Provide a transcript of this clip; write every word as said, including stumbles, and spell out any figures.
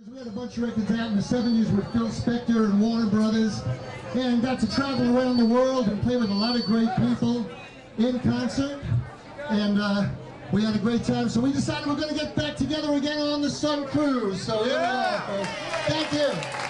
We had a bunch of records out in the seventies with Phil Spector and Warner Brothers, and got to travel around the world and play with a lot of great people in concert, and uh, we had a great time. So we decided we're going to get back together again on the Sun Cruise. So here we are, folks. Thank you.